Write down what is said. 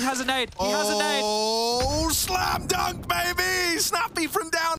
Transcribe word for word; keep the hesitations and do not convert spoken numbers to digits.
has a nade. He has a nade. Oh, slam dunk, baby! Snappy from down